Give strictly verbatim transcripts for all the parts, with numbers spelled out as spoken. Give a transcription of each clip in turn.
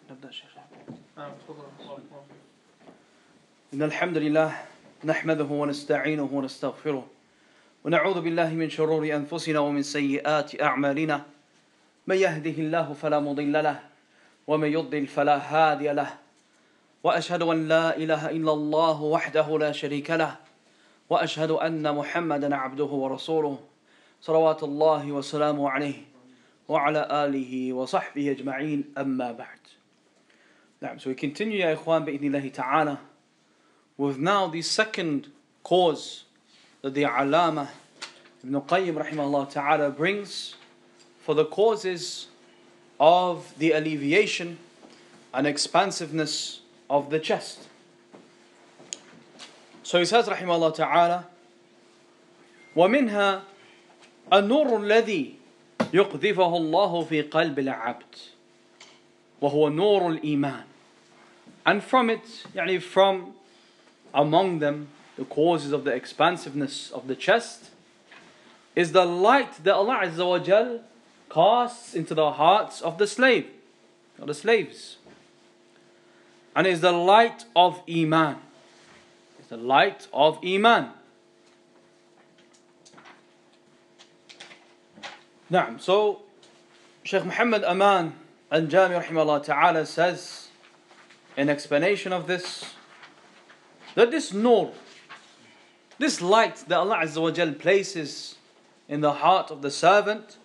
نبدأ شيخ. إن الحمد لله نحمده ونستعينه ونستغفره ونعوذ بالله من شرور أنفسنا ومن سيئات أعمالنا من يهده الله فلا مضل له ومن يضلل فلا هادي له وأشهد أن لا إله إلا الله وحده لا شريك له وأشهد أن محمدا عبده ورسوله صلوات الله وسلامه عليه وعلى آله وصحبه أجمعين أما بعد. So we continue, ya ikhwan, bi'idhnillahi ta'ala, with now the second cause that the Allama Ibn Qayyim rahimahullah ta'ala brings for the causes of the alleviation and expansiveness of the chest. So he says rahimahullah ta'ala, وَمِنْهَا النُّورُ الَّذِي يُقْذِفَهُ اللَّهُ فِي قَلْبِ الْعَبْدِ وَهُوَ نُورُ الْإِيمَانِ. And from it, يعني from among them, the causes of the expansiveness of the chest, is the light that Allah Azza wa Jal casts into the hearts of the slave, or the slaves. And is the light of Iman. It's the light of Iman. Naam. So, Shaykh Muhammad Aman al-Jami rahimahullah ta'ala says, in explanation of this, that this nur, this light that Allah Azza wa Jal places in the heart of the servant,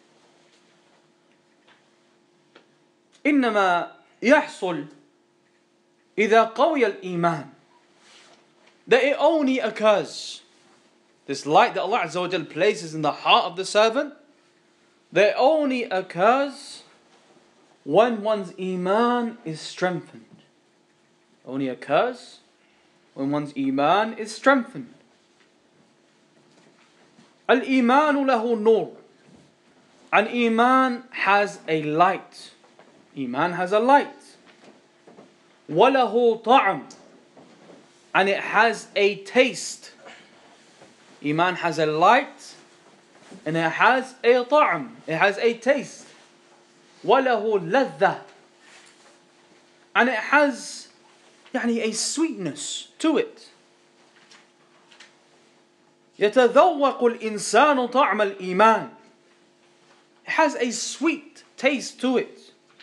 إنما يحصل إذا قوي الإيمان, that it only occurs, this light that Allah Azza wa Jal places in the heart of the servant, that it only occurs when one's Iman is strengthened. Only occurs when one's Iman is strengthened. Al-Imanu lahu nur. And Iman has a light. Iman has a light. وَلَهُ طَعْمٌ. And it has a taste. Iman has a light and it has a طعم. It has a taste. وَلَهُ لَذَّةٌ. And it has يعني a sweetness to it. يتذوق الإنسان طعم الإيمان. It has a sweet taste to it.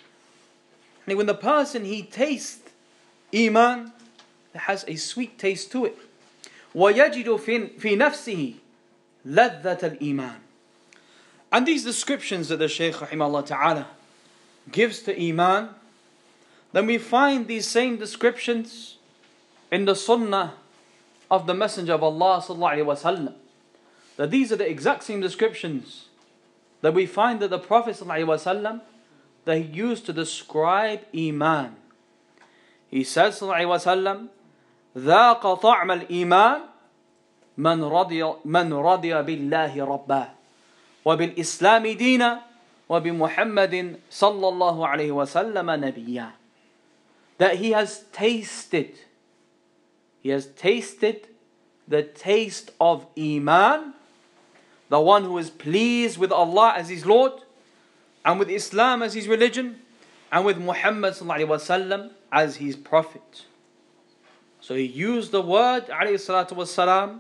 And when the person he tastes Iman, it has a sweet taste to it. ويجد في في نفسه لذة الإيمان. And these descriptions that the Shaykh rahimahullah ta'ala gives to Iman, then we find these same descriptions in the Sunnah of the Messenger of Allah sallallahu alaihi wasallam. That these are the exact same descriptions that we find that the Prophet sallallahu alaihi wasallam that he used to describe Iman. He says sallallahu alaihi wasallam, ذاق طعم الإيمان من رضي من رضي بالله ربا وبالإسلام دينا وبمحمد صلى الله عليه وسلم نبيا. That he has tasted, he has tasted the taste of Iman, the one who is pleased with Allah as his Lord, and with Islam as his religion, and with Muhammad sallallahu alaihi wasallam as his prophet. So he used the word alayhi salatu wassalam,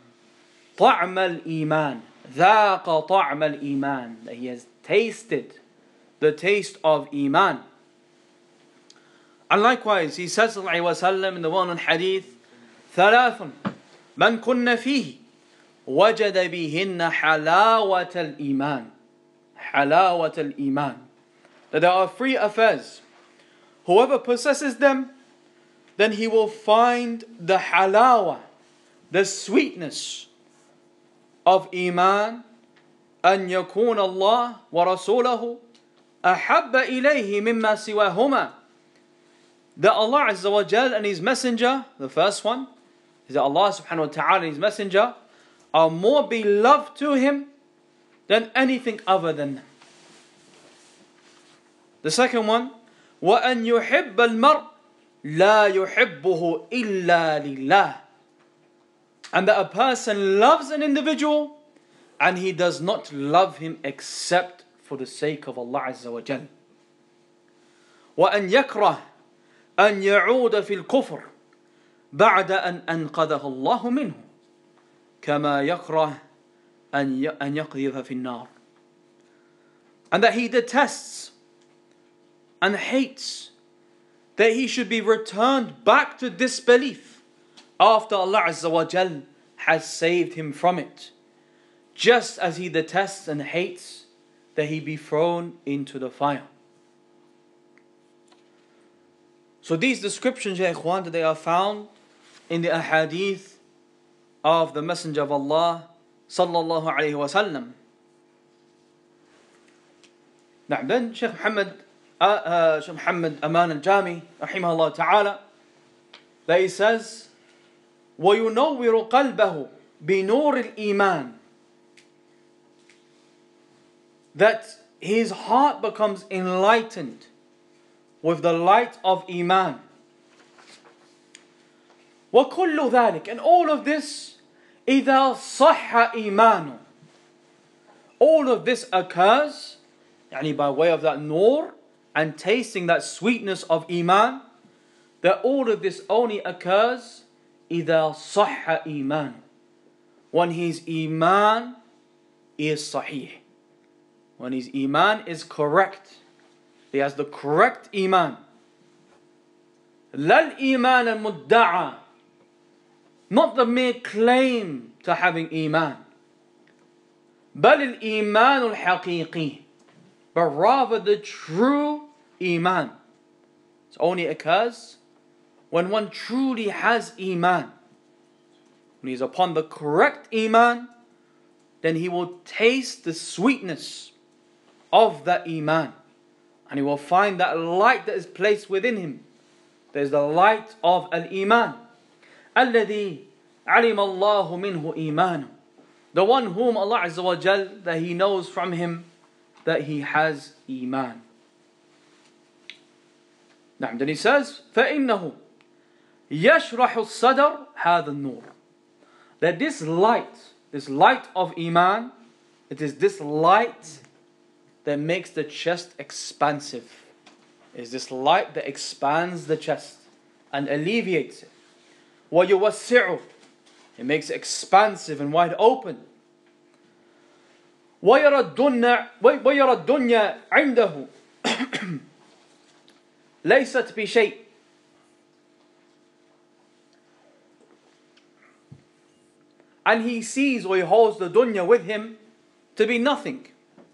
طعم الإيمان, ذاق طعم الإيمان, that he has tasted the taste of Iman. And likewise, he says sallallahu alaihi wasallam in the one on hadith, ثلاث من كن فيه وجد بهن حلاوة الإيمان. حلاوة الإيمان. That there are three affairs. Whoever possesses them, then he will find the halawa, the sweetness of Iman. أن يكون الله ورسوله أحب إليه مما سواهما. That Allah Azza wa Jal and His Messenger, the first one, is that Allah subhanahu wa ta'ala and His Messenger are more beloved to Him than anything other than them. The second one, وَأَنْ يُحِبَّ الْمَرْءِ لَا يُحِبُّهُ إِلَّا لِلَّهِ. And that a person loves an individual and he does not love him except for the sake of Allah Azza wa Jal. وأن يكره أن يعود في الكفر بعد أن أنقذه الله منه كما يكره أن يقذف في النار. And that he detests and hates that he should be returned back to disbelief after Allah Azza wa Jal has saved him from it, just as he detests and hates that he be thrown into the fire. So these descriptions, ya ikhwan, they are found in the ahadith of the Messenger of Allah sallallahu alayhi wa sallam. Now then Shaykh Muhammad uh, uh, Shaykh Muhammad Aman al-Jami rahimahullah ta'ala, that he says وَيُنَوِّرُ قَلْبَهُ بِنُورِ الْإِيمَانِ, that his heart becomes enlightened with the light of Iman. وَكُلُّ ذَلِكَ, and all of this إِذَا صَحَّ إِيمَانُ, all of this occurs يعني by way of that nur and tasting that sweetness of Iman, that all of this only occurs إِذَا صَحَّ إِيمَانُ, when his Iman is sahih, when his Iman is correct, he has the correct Iman. لَا الْإِيمَانَ الْمُدَّعَى, not the mere claim to having Iman, بَلِ الْإِيمَانُ الْحَقِيقِي, but rather the true Iman. It only occurs when one truly has Iman. When he is upon the correct Iman, then he will taste the sweetness of that Iman, and he will find that light that is placed within him. There is the light of Al-Iman, الَّذِي عَلِمَ اللَّهُ مِنْهُ إِيمَانُ, the one whom Allah Azza wa Jal, that he knows from him that he has Iman. Now then he says فَإِنَّهُ يَشْرَحُ الصَّدْرَ هَذَا النُّورِ, that this light, this light of Iman, it is this light that makes the chest expansive. It is this light that expands the chest and alleviates it. وَيُوَسِّعُ, it makes it expansive and wide open. وَيَرَى الدُّنْيَا عِنْدَهُ لَيْسَتْ بِشَيْءٍ, and he sees, or he holds the dunya with him to be nothing.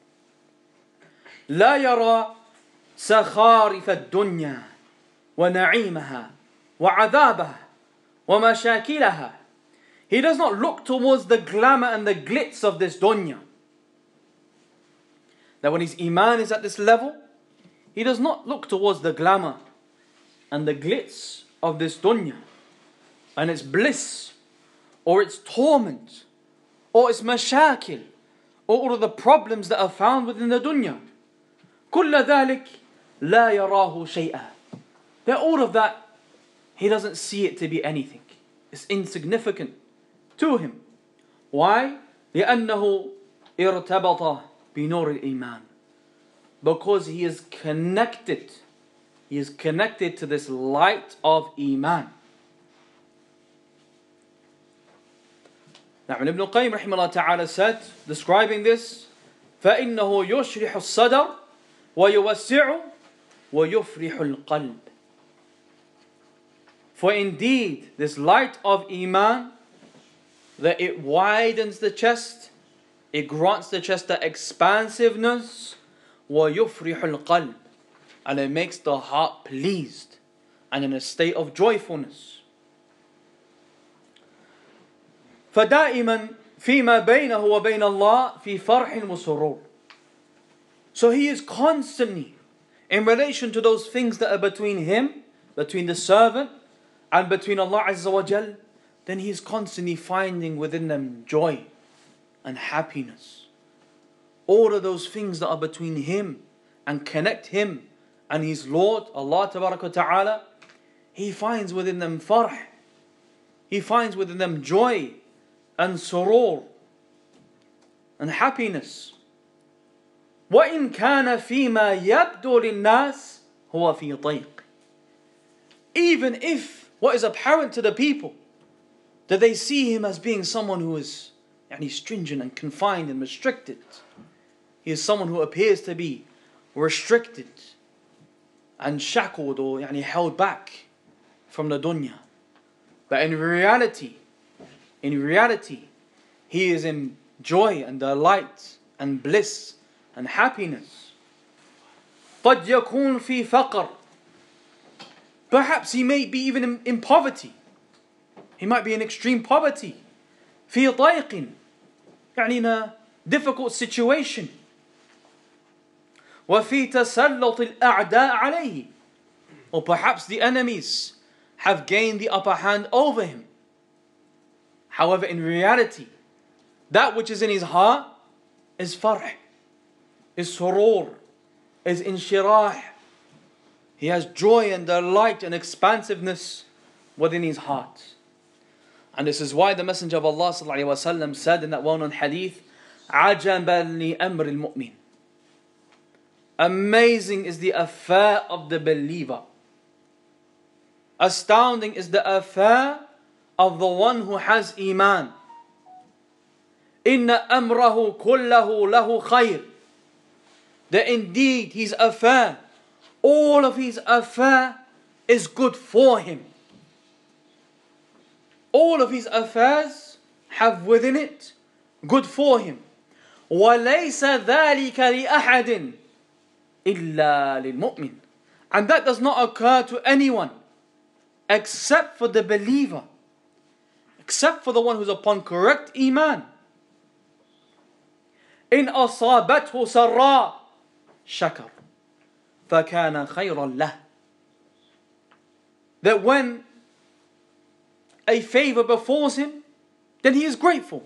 لا يرى سخارف الدنيا ونعيمها وعذابها ومشاكلها, he does not look towards the glamour and the glitz of this dunya. That when his Iman is at this level, he does not look towards the glamour and the glitz of this dunya and its bliss or its torment or its mashakil or all of the problems that are found within the dunya. كل ذلك لا يراه شيئا, that all of that he doesn't see it to be anything. It's insignificant to him. Why? لأنه ارتبط بنور الإيمان, because he is connected, he is connected to this light of Iman. Now Ibn Qayyim rahimahullah ta'ala said, describing this, فَإِنَّهُ يُشْرِحُ الصَّدْرَ وَيُوَسِّعُ وَيُفْرِحُ الْقَلْبِ, for indeed this light of Iman, that it widens the chest, it grants the chest the expansiveness, وَيُفْرِحُ الْقَلْبِ, and it makes the heart pleased and in a state of joyfulness. فَدَائِمًا فِيمَا بَيْنَهُ وَبَيْنَ اللَّهِ فِي فَرْحٍ وَسُرُورٍ, so he is constantly, in relation to those things that are between him, between the servant, and between Allah Azza wa Jal, then he is constantly finding within them joy and happiness. All of those things that are between him and connect him and his Lord, Allah Tabaraka wa Ta'ala, he finds within them farh, he finds within them joy and surur and happiness. وَإِنْ كَانَ فِي مَا يَبْدُو لِلنَّاسِ هو في ضيق. Even if what is apparent to the people, that they see him as being someone who is يعني, stringent and confined and restricted. He is someone who appears to be restricted and shackled or يعني, held back from the dunya. But in reality, in reality, he is in joy and delight and bliss and happiness. قد يكون في فقر. Perhaps he may be even in, in poverty. He might be in extreme poverty. في ضيق. يعني in a difficult situation. وفي تسلط الأعداء عليه. Or perhaps the enemies have gained the upper hand over him. However, in reality, that which is in his heart is farh, is surur, is inshirah. He has joy and delight and expansiveness within his heart. And this is why the Messenger of Allah sallallahu alaihi wasallam said in that well-known hadith, عَجَبًا لِأَمْرِ الْمُؤْمِنِ. Amazing is the affair of the believer. Astounding is the affair of the one who has iman. إِنَّ أَمْرَهُ كُلَّهُ لَهُ خَيْرٌ. That indeed his affair, all of his affair is good for him. All of his affairs have within it good for him. وَلَيْسَ ذَلِكَ لِأَحَدٍ إِلَّا لِلْمُؤْمِنِ. And that does not occur to anyone except for the believer, except for the one who's upon correct iman. إِنْ أَصَابَتْهُ سَرَّاء شَكَرْ فَكَانَ خَيْرًا لَهُ. That when a favor befalls him, then he is grateful.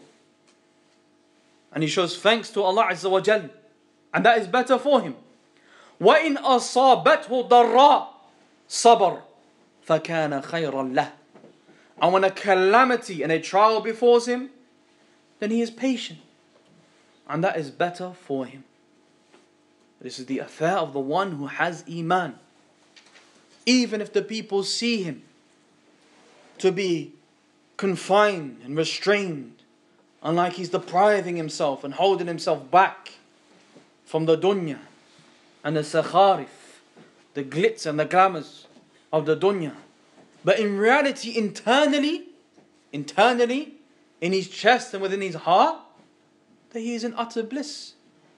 And he shows thanks to Allah Azza wa Jal. And that is better for him. وَإِنْ أَصَابَتْهُ ضَرَّاء صَبَرْ فَكَانَ خَيْرًا لَهُ. And when a calamity and a trial befalls him, then he is patient. And that is better for him. This is the affair of the one who has iman. Even if the people see him to be confined and restrained, and like he's depriving himself and holding himself back from the dunya and the sakharif, the glitz and the glamours of the dunya. But in reality, internally, internally, in his chest and within his heart, that he is in utter bliss.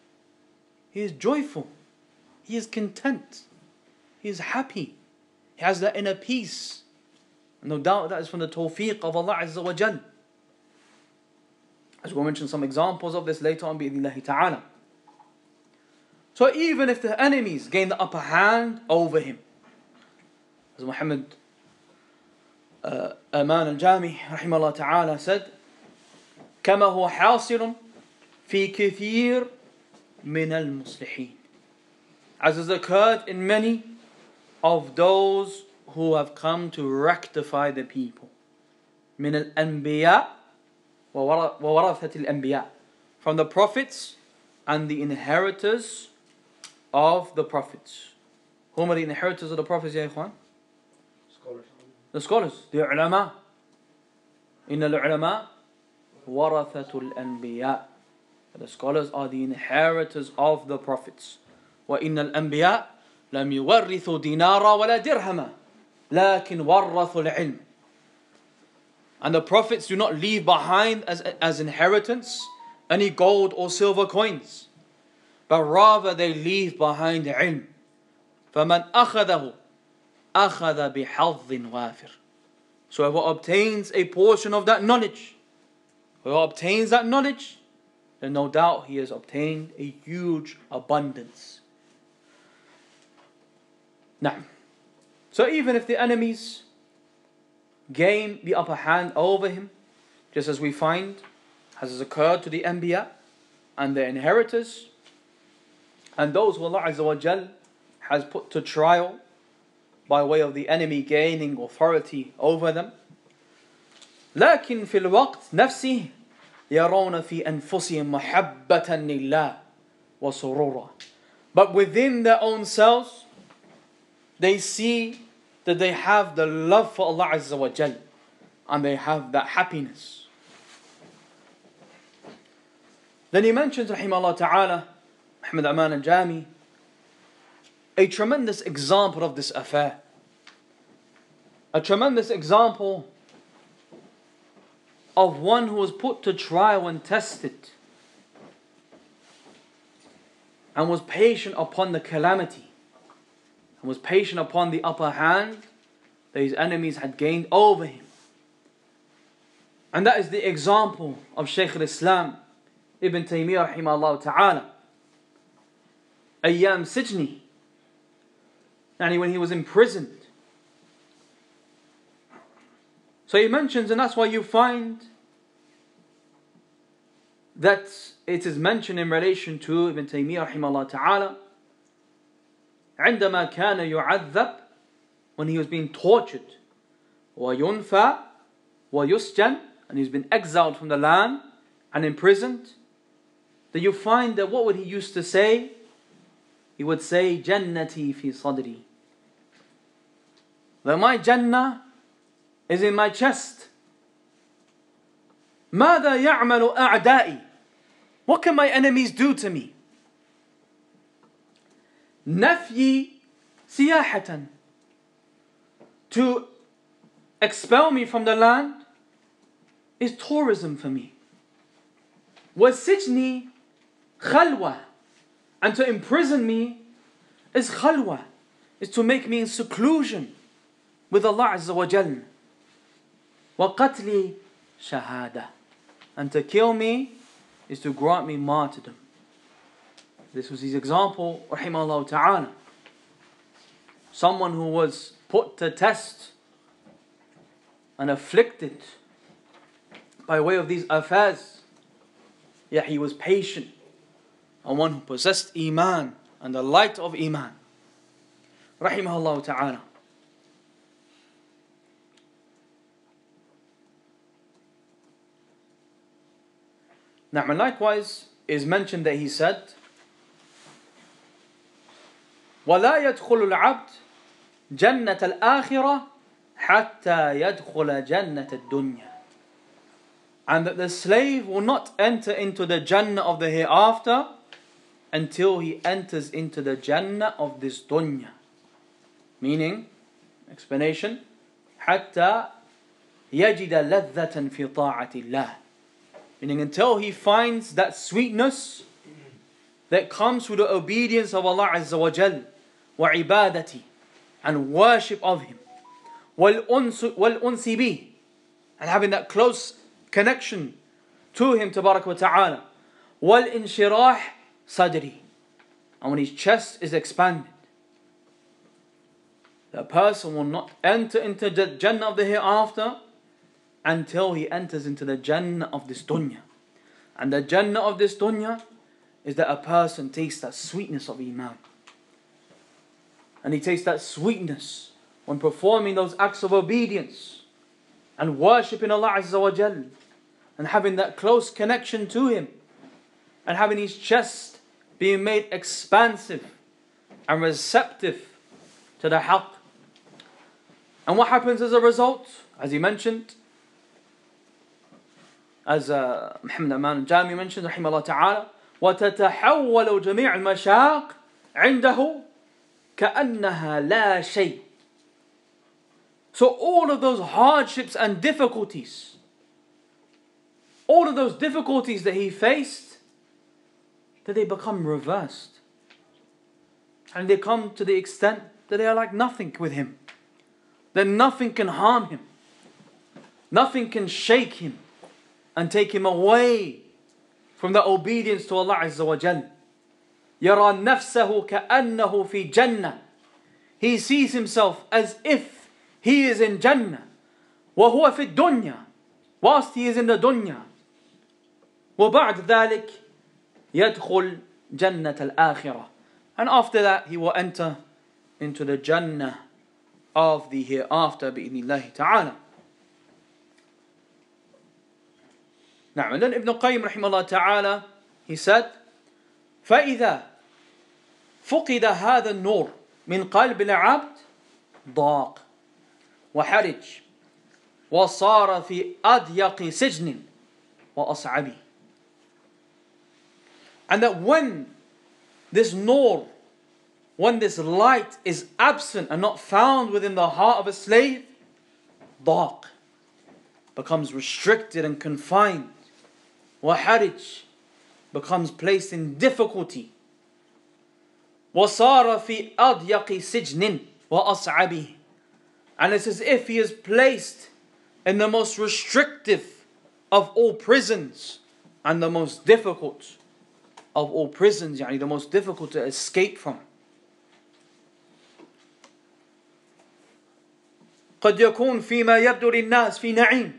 He is joyful. He is content. He is happy. He has that inner peace. And no doubt that is from the tawfiq of Allah Azza wa Jal. As we'll mention some examples of this later on, bi'idhnillahi ta'ala. So even if the enemies gain the upper hand over him, as Muhammad uh, Aman al-Jami rahimahullah ta'ala said, كما هو حاصل في كثير من المصلحين. As has occurred in many of those who have come to rectify the people. من الأنبياء وورثة الأنبياء. From the prophets and the inheritors of the prophets. Whom are the inheritors of the prophets, ya ikhwan? Scholars. The scholars, the ulama. إن العلماء ورثة الأنبياء. The scholars are the inheritors of the prophets. وإن الأنبياء لم يورثوا دينارا ولا درهما لكن ورثوا العلم. And the prophets do not leave behind as, as inheritance any gold or silver coins, but rather they leave behind ilm. فَمَنْ أَخَذَهُ أَخَذَ بِحَظٍ وَافِرٍ. So whoever obtains a portion of that knowledge, whoever obtains that knowledge, then no doubt he has obtained a huge abundance. Now, so even if the enemies gain the upper hand over him, just as we find has occurred to the Anbiya and their inheritors, and those who Allah Azza wa Jal has put to trial by way of the enemy gaining authority over them. لكن في الوقت نفسه يرون في أنفسهم محبة لله وسرورا. But within their own selves, they see that they have the love for Allah Azza wa Jal, and they have that happiness. Then he mentions, rahimahullah ta'ala, Muhammad Aman al-Jami, a tremendous example of this affair. A tremendous example of one who was put to trial and tested and was patient upon the calamity and was patient upon the upper hand that his enemies had gained over him. And that is the example of Shaykh al-Islam Ibn Taymiyyah rahimahullah ta'ala. Ayyam Sijni, and when he was imprisoned. So he mentions, and that's why you find that it is mentioned in relation to Ibn Taymiyyah rahimahullah ta'ala, عندما كان يعذب, when he was being tortured, وينفى ويسجن, and he's been exiled from the land and imprisoned, that you find that what would he used to say? He would say, Jannati fi sadri, that my Jannah is in my chest. ماذا يعمل أعدائي, what can my enemies do to me? نفي سياحة, to expel me from the land is tourism for me. وسجني خلوة, and to imprison me is khalwa, is to make me in seclusion with Allah Azza wa Jal. وقتلي shahada, and to kill me is to grant me martyrdom. This was his example, rahimahullah ta'ala. Someone who was put to test and afflicted by way of these affairs, yet he was patient, and one who possessed Iman and the light of Iman, rahimahullah ta'ala. Now, and likewise is mentioned that he said, وَلَا يَدْخُلُ الْعَبْدِ جَنَّةَ الْآخِرَةِ حَتَّى يَدْخُلَ جَنَّةَ الدُّنْيَا, and that the slave will not enter into the Jannah of the hereafter until he enters into the Jannah of this dunya. Meaning, explanation, حَتَّى يَجِدَ لَذَّةً فِي طَاعَةِ اللَّهِ, meaning until he finds that sweetness that comes through the obedience of Allah Azza wa Jal, wa ibadati, and worship of Him, wal unsi bih, and having that close connection to Him tabarak wa ta'ala, wal inshirah sadri, and when his chest is expanded, the person will not enter into the Jannah of the hereafter until he enters into the Jannah of this dunya. And the Jannah of this dunya is that a person tastes that sweetness of Iman. And he tastes that sweetness when performing those acts of obedience and worshipping Allah Azza wa Jal, and having that close connection to Him, and having his chest being made expansive and receptive to the haqq. And what happens as a result? As he mentioned, as uh, Muhammad Aman al-Jami mentioned, rahimahullah ta'ala, وَتَتَحَوَّلُ جَمِيعُ الْمَشَاقِ عِنْدَهُ كَأَنَّهَا لَا شَيْءٍ. So all of those hardships and difficulties, all of those difficulties that he faced, that they become reversed. And they come to the extent that they are like nothing with him. That nothing can harm him. Nothing can shake him and take him away from the obedience to Allah Azza wa Jal. يَرَى نَفْسَهُ كَأَنَّهُ فِي جَنَّةٍ. He sees himself as if he is in Jannah. وَهُوَ فِي الدُّنْيَا. Whilst he is in the dunya. وَبَعْدَ ذَلِكَ يَدْخُلْ جَنَّةَ الْآخِرَةِ. And after that he will enter into the Jannah of the hereafter بإذن الله تعالى. Now, and then Ibn Qayyim rahimahullah ta'ala, he said, فَإِذَا فُقِدَ هَذَا النُّورِ مِنْ قَلْبِ الْعَبْدِ ضاق وحرج وصار في أضيق سجن وأصعب. And that when this nur, when this light is absent and not found within the heart of a slave, ضاق, becomes restricted and confined. وحرج, becomes placed in difficulty. وصار في أضيق سجن وأصعب. And it's as if he is placed in the most restrictive of all prisons and the most difficult of all prisons, يعني the most difficult to escape from. قد يكون فيما يبدو للناس في نعيم,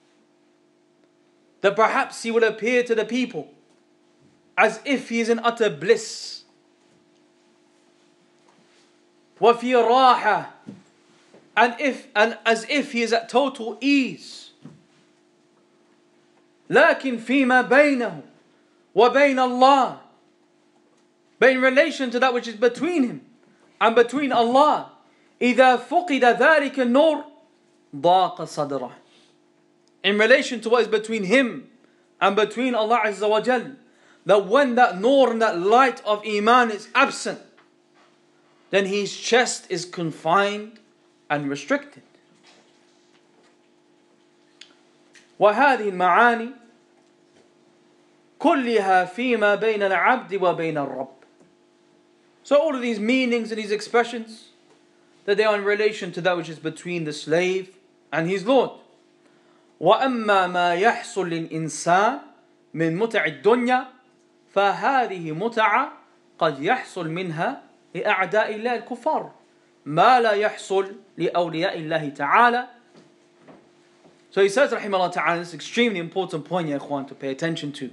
that perhaps he will appear to the people as if he is in utter bliss. وفي راحة, and if and as if he is at total ease. لكن فيما بينه وبين الله, but in relation to that which is between him and between Allah, إذا فقد ذلك النور ضاق صدره. In relation to what is between him and between Allah Azza wa Jal, that when that nur and that light of Iman is absent, then his chest is confined and restricted. وهذه المعاني كلها فيما بين العبد وبين الرب. So all of these meanings and these expressions, that they are in relation to that which is between the slave and his Lord. وأما ما يحصل للإنسان من متع الدنيا فهذه متعة قد يحصل منها لأعداء الله الكفار ما لا يحصل لأولياء الله تعالى. So he says, rahimahullah ta'ala, this is extremely important point, ya ikhwan, to pay attention to.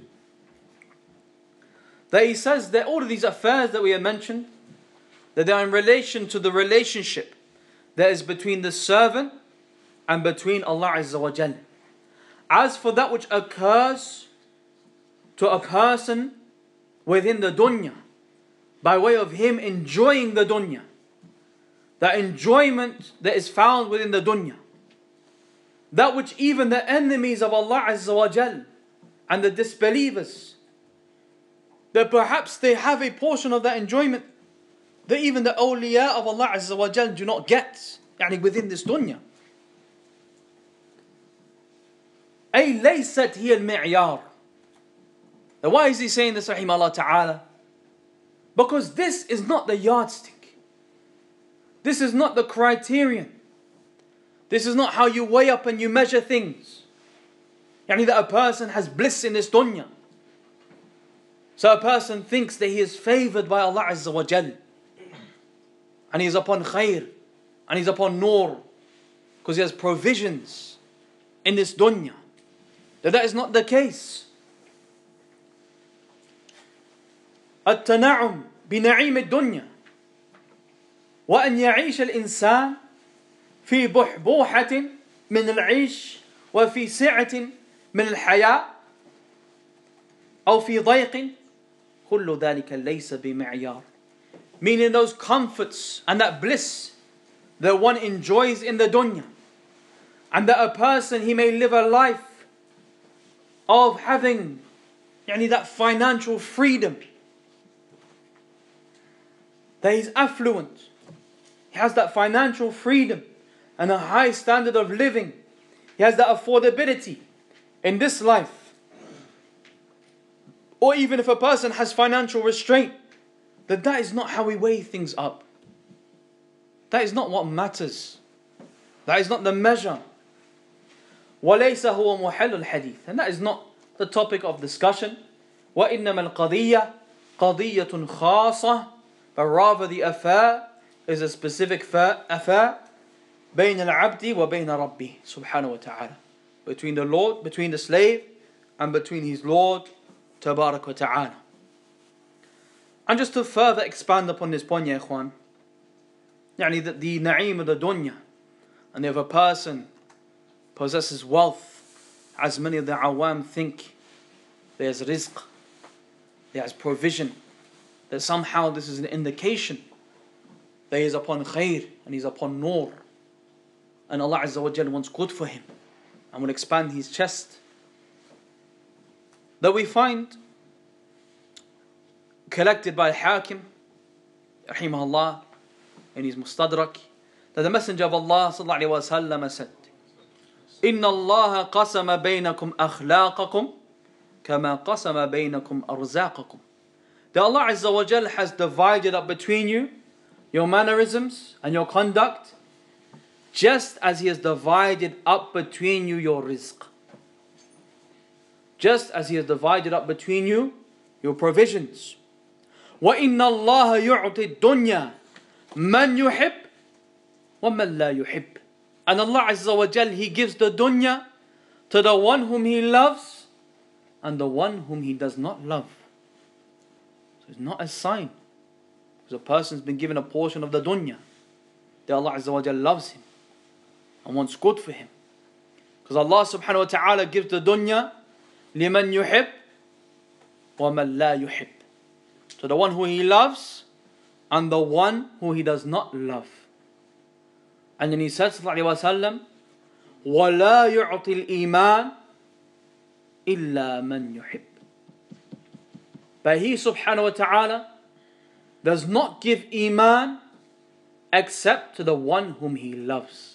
That he says that all of these affairs that we have mentioned, that they are in relation to the relationship that is between the servant and between Allah Azza wa Jal. As for that which occurs to a person within the dunya, by way of him enjoying the dunya, the enjoyment that is found within the dunya, that which even the enemies of Allah Azza wa Jal and the disbelievers, that perhaps they have a portion of that enjoyment that even the awliya of Allah Azza wa Jal do not get, يعني within this dunya. أي ليست هي المعيار. Now why is he saying this, رحمه الله تعالى? Because this is not the yardstick. This is not the criterion. This is not how you weigh up and you measure things. يعني that a person has bliss in this dunya. So a person thinks that he is favored by Allah Azza wa Jal, and he is upon khair, and he is upon nur, because he has provisions in this dunya. That that is not the case. التنعم بنعيم الدنيا وأن يعيش الإنسان في بحبوحة من العيش وفي سعة من الحياة أو في ضيق كل ذلك ليس بمعيار. Meaning those comforts and that bliss that one enjoys in the dunya, and that a person, he may live a life of having يعني that financial freedom, that he's affluent, he has that financial freedom and a high standard of living, he has that affordability in this life. Or even if a person has financial restraint, that that is not how we weigh things up. That is not what matters. That is not the measure. وَلَيْسَ هُوَ مُحَلُّ الْحَدِيثِ. And that is not the topic of discussion. وَإِنَّمَا الْقَضِيَّةِ قَضِيَّةٌ خَاصَةٌ. But rather the affair is a specific affair بين العبد وبين ربه سبحانه وتعالى. Between the Lord, between the slave, and between his Lord Tabarak wa ta'ala. And just to further expand upon this point, ya ikhwan, يعني that the na'im of the dunya, and if a person possesses wealth, as many of the awam think, there's rizq, there's provision, that somehow this is an indication that he is upon khair and he is upon nur. And Allah Azza wa Jal wants good for him and will expand his chest. That we find collected by Hakim, rahimahullah, in his Mustadrak, that the Messenger of Allah sallallahu alaihi wasallam said, إن الله قسم بينكم أخلاقكم كما قسم بينكم أرزاقكم. That Allah Azza wa Jal has divided up between you your mannerisms and your conduct, just as He has divided up between you your rizq. Just as He has divided up between you your provisions. وَإِنَّ اللَّهَ يُعْطِي الدُّنْيَا مَنْ يُحِبْ وَمَنْ لَا يُحِبْ. And Allah Azza wa Jal, He gives the dunya to the one whom He loves and the one whom He does not love. So it's not a sign, because a person's been given a portion of the dunya, that Allah Azza wa Jal loves him and wants good for him. Because Allah subhanahu wa ta'ala gives the dunya لِمَنْ يُحِبْ وَمَنْ لَا يُحِبْ, to the one who He loves and the one who He does not love. And then He said sallallahu alayhi wa sallam, وَلَا يُعْطِي الْإِيمَانِ إِلَّا مَنْ يُحِبْ. But He subhanahu wa ta'ala does not give iman except to the one whom He loves.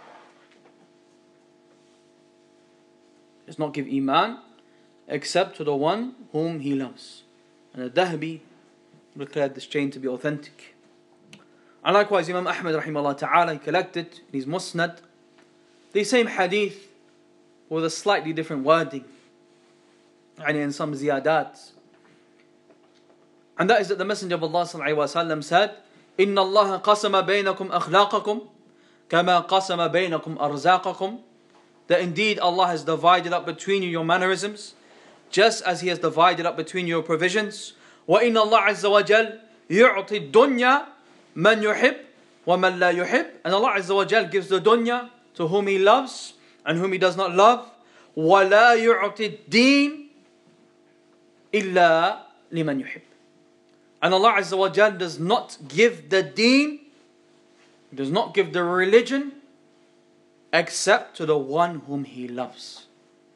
Does not give iman except to the one whom He loves. And Al-Dhahbi declared this chain to be authentic. And likewise Imam Ahmad rahimahullah ta'ala, he collected in his Musnad the same hadith with a slightly different wording, and in some ziyadat. And that is that the Messenger of Allah sallallahu alaihi wasallam said, إِنَّ اللَّهَ قَسَمَ بَيْنَكُمْ أَخْلَاقَكُمْ كَمَا قَسَمَ بَيْنَكُمْ أَرْزَاقَكُمْ. That indeed Allah has divided up between you your mannerisms, just as He has divided up between your provisions. وَإِنَّ اللَّهَ عَزَّ وَجَلَّ يُعْطِي الدُّنْيَا مَنْ يُحِبْ وَمَنْ لَا يُحِبْ. And Allah Azza wa Jal gives the dunya to whom He loves and whom He does not love. وَلَا يُعْطِي الدِّينَ إِلَّا لِمَنْ يُحِبْ. And Allah Azza wa Jal does not give the deen, does not give the religion, except to the one whom He loves.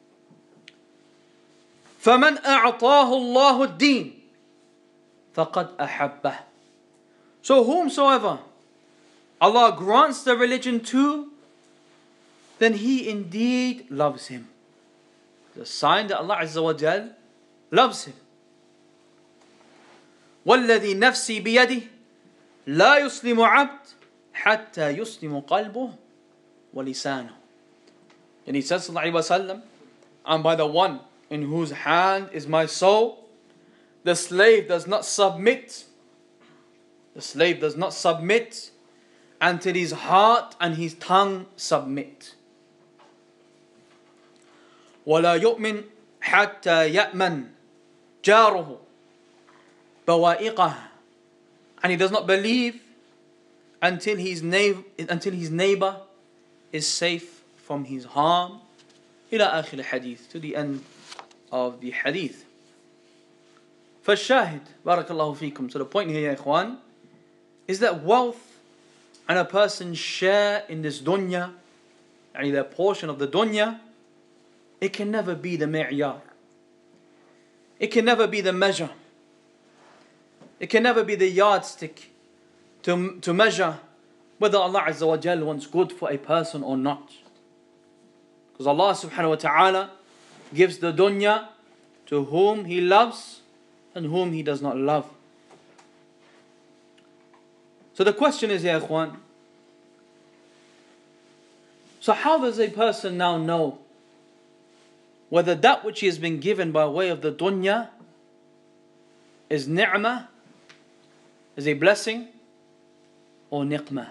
فَمَنْ أَعْطَاهُ اللَّهُ الدِّينَ فَقَدْ أَحَبَّهُ. So whomsoever Allah grants the religion to, then He indeed loves him. The sign that Allah Azza wa Jal loves him. وَالَّذِي نَفْسِي بِيَدِهِ لَا يُسْلِمُ عَبْدٌ حَتَّى يُسْلِمُ قَلْبُهُ وَلِسَانُهُ. And He says sallallahu alaihi wasallam, and by the one in whose hand is my soul, the slave does not submit, the slave does not submit until his heart and his tongue submit. وَلَا يُؤْمِنْ حَتَّى يَأْمَنْ جَارُهُ بَوَائِقَهُ. And he does not believe until his neighbor, until his neighbor is safe from his harm. إلى آخر الحديث, to the end of the hadith. فالشاهد بارك الله فيكم. So the point here, ya ikhwan, is that wealth and a person's share in this dunya, and their portion of the dunya, it can never be the mi'yar. It can never be the measure. It can never be the yardstick to, to measure whether Allah Azza wa Jal wants good for a person or not. Because Allah subhanahu wa ta'ala gives the dunya to whom He loves and whom He does not love. So the question is, ya ikhwan, so how does a person now know whether that which he has been given by way of the dunya is ni'mah, is a blessing, or niqmah,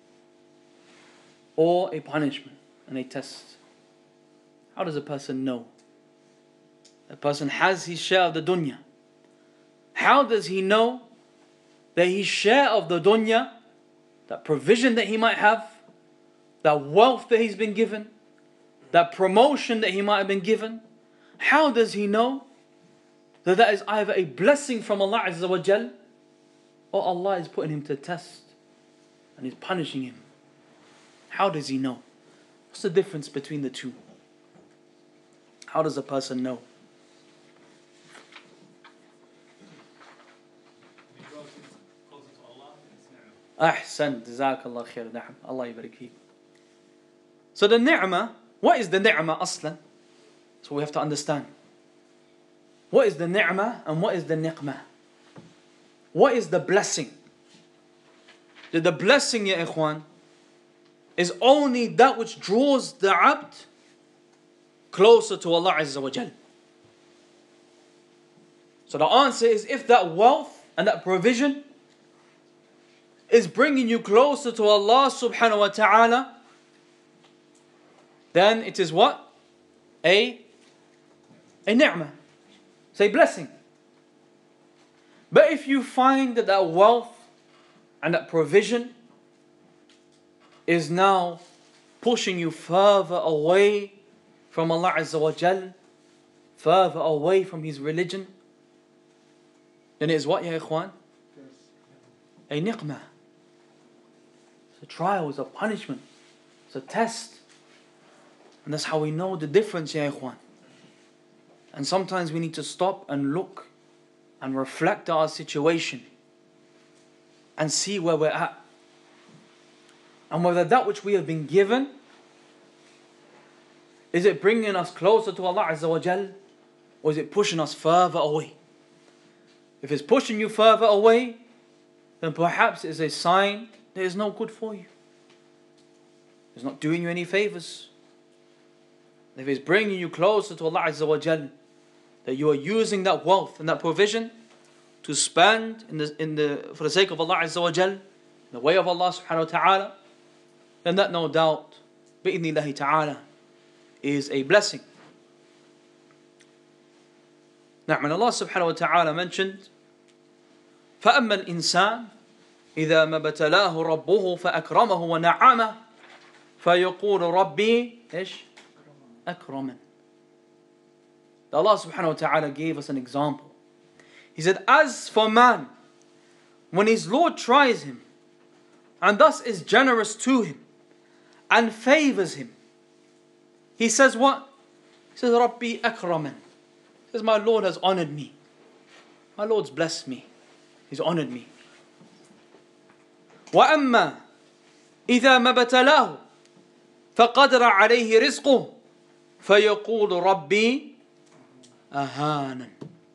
or a punishment and a test? How does a person know? A person has his share of the dunya. How does he know that his share of the dunya, that provision that he might have, that wealth that he's been given, that promotion that he might have been given, how does he know that that is either a blessing from Allah Azza wa Jal, or Allah is putting him to test? and he's punishing him. How does he know? What's the difference between the two? How does a person know? Ahsan, jazakallah khair, na'am. Allah yabarik feek. So the ni'mah, what is the ni'mah aslan? So we have to understand. What is the ni'mah and what is the niqmah? What is the blessing? The, the blessing, ya ikhwan, is only that which draws the abd closer to Allah Azza wa Jal. So the answer is, if that wealth and that provision is bringing you closer to Allah subhanahu wa ta'ala, then it is what? A, a ni'mah. It's a blessing. But if you find that that wealth and that provision is now pushing you further away from Allah Azza wa Jal, further away from His religion, then it is what, ya ikhwan? A niqmah. It's a trial, it's a punishment, it's a test. And that's how we know the difference, ya ikhwan. And sometimes we need to stop and look and reflect our situation and see where we're at. And whether that which we have been given, is it bringing us closer to Allah Azza wa Jal, or is it pushing us further away? If it's pushing you further away, then perhaps it's a sign that is no good for you. It's not doing you any favors. If it's bringing you closer to Allah Azza wa Jal, that you are using that wealth and that provision to spend in the, in the, for the sake of Allah Azza wa Jal, in the way of Allah subhanahu wa ta'ala, then that no doubt, bi'idhnillahi ta'ala, is a blessing. Now, when Allah subhanahu wa ta'ala mentioned, فَأَمَّا الْإِنسَانِ إِذَا مَا ابْتَلَاهُ رَبُّهُ فَأَكْرَمَهُ وَنَعَمَهُ فَيَقُولُ رَبِّي إيش أَكْرَمًا. Allah subhanahu wa ta'ala gave us an example. He said, as for man, when his Lord tries him, and thus is generous to him, and favors him, he says what? He says, Rabbi akraman. He says, my Lord has honored me. My Lord's blessed me. He's honored me. وَأَمَّا إِذَا مَا ابْتَلَاهُ فَقَدْرَ عَلَيْهِ رِزْقُهُ فَيَقُولُ رَبِّي أَهَانًا.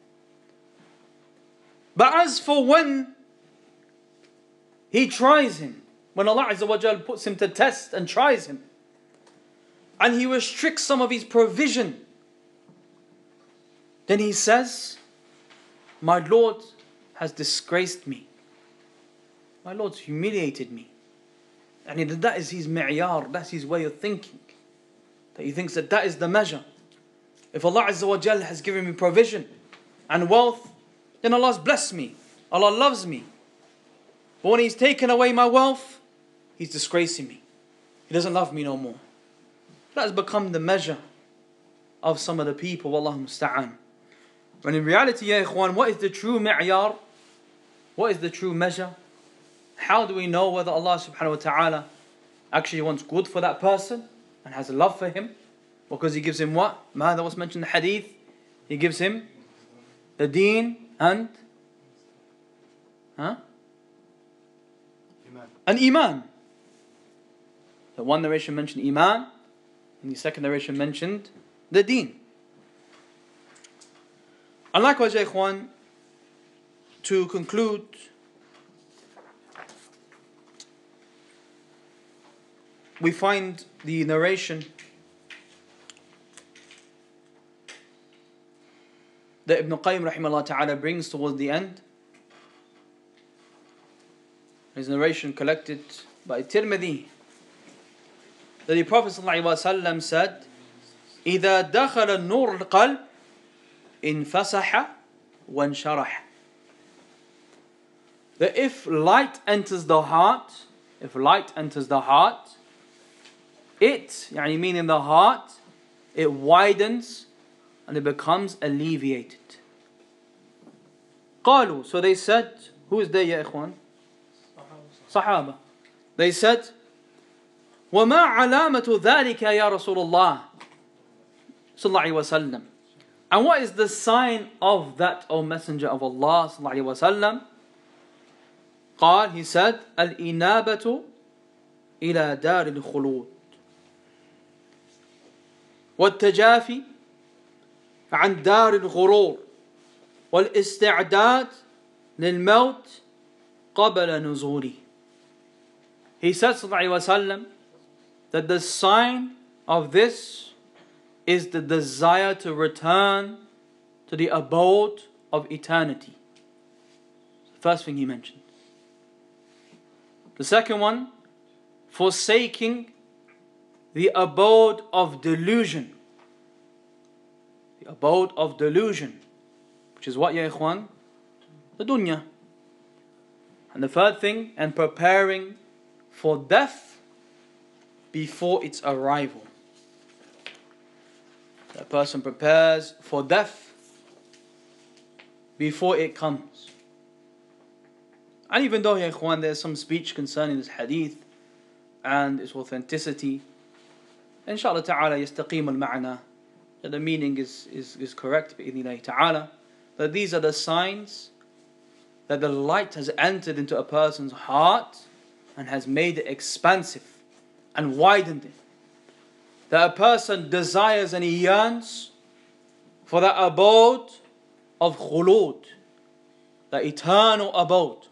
But as for when he tries him, when Allah Azza wa Jal puts him to test and tries him, and he restricts some of his provision, then he says, my Lord has disgraced me. My Lord's humiliated me. And that is his mi'yar, that's his way of thinking. That he thinks that that is the measure. If Allah Azza wa Jal has given me provision and wealth, then Allah has blessed me. Allah loves me. But when He's taken away my wealth, He's disgracing me. He doesn't love me no more. That has become the measure of some of the people, Wallahu musta'an. When in reality, ya ikhwan, what is the true mi'yar? What is the true measure? How do we know whether Allah subhanahu wa ta'ala actually wants good for that person and has a love for him? Because He gives him what? Mada was mentioned in the hadith. He gives him the deen and huh? Iman. An iman. The one narration mentioned iman, and the second narration mentioned the deen. And likewise, ya ikhwan, to conclude, we find the narration that Ibn Qayyim rahimahullah ta'ala brings towards the end. His narration collected by Tirmidhi, that the Prophet sallallahu alaihi wasallam said, إِذَا دَخَلَ النُّورُ الْقَلْبِ انفسح وانشرح. That if light enters the heart, if light enters the heart, it, يعني meaning the heart, it widens and it becomes alleviated. قالوا, so they said, who is there ya ikhwan? Sahaba. They said, وَمَا عَلَامَةُ ذَلِكَ يَا رَسُولُ اللَّهِ sallallahu alayhi wa sallam. And what is the sign of that, O Messenger of Allah sallallahu alayhi wa sallam? قال, he said, الْإِنَابَةُ إِلَى دَارِ الْخُلُودِ والتجافي عن دار الغرور والاستعداد للموت قبل نزوله. He said sallallahu alayhi wa sallam that the sign of this is the desire to return to the abode of eternity. The first thing he mentioned. The second one, forsaking the abode of delusion. The abode of delusion, which is what, ya ikhwan? The dunya. And the third thing, and preparing for death before its arrival. That person prepares for death before it comes. And even though, ya ikhwan, there's some speech concerning this hadith and its authenticity, inshallah ta'ala yastaqim al-ma'na, that the meaning is, is, is correct, bi'idhnillahi ta'ala, that these are the signs that the light has entered into a person's heart and has made it expansive and widened it. That a person desires and he yearns for that abode of khulud, the eternal abode.